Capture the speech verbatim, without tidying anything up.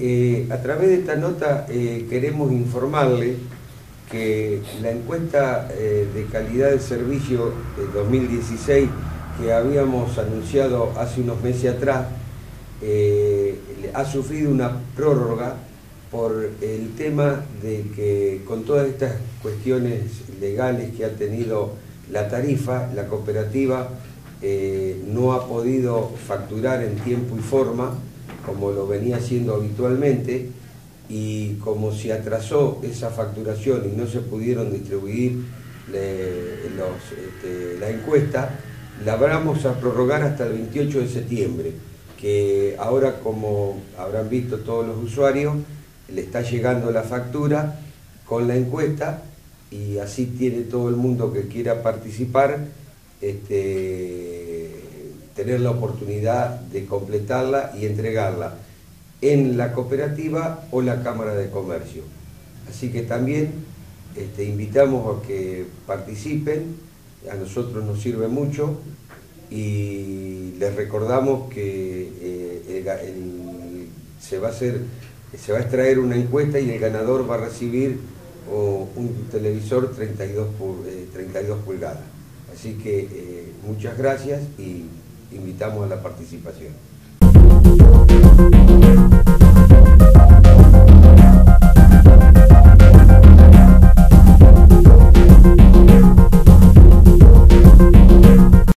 Eh, a través de esta nota eh, queremos informarle que la encuesta eh, de calidad de servicio de dos mil dieciséis que habíamos anunciado hace unos meses atrás eh, ha sufrido una prórroga por el tema de que con todas estas cuestiones legales que ha tenido la tarifa, la cooperativa eh, no ha podido facturar en tiempo y forma como lo venía haciendo habitualmente, y como se atrasó esa facturación y no se pudieron distribuir le, los, este, la encuesta, la vamos a prorrogar hasta el veintiocho de septiembre, que ahora, como habrán visto todos los usuarios, le está llegando la factura con la encuesta, y así tiene todo el mundo que quiera participar este, tener la oportunidad de completarla y entregarla en la cooperativa o la Cámara de Comercio. Así que también este, invitamos a que participen, a nosotros nos sirve mucho, y les recordamos que eh, el, el, se va a hacer, se va a extraer una encuesta y el ganador va a recibir oh, un televisor treinta y dos pulgadas. Así que eh, muchas gracias y invitamos a la participación.